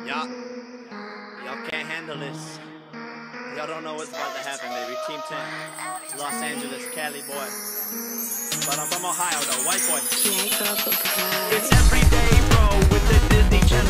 Y'all can't handle this. Y'all don't know what's about to happen, baby. Team 10, Los Angeles, Cali boy. But I'm from Ohio, though, white boy. It's every day, bro, with the Disney Channel.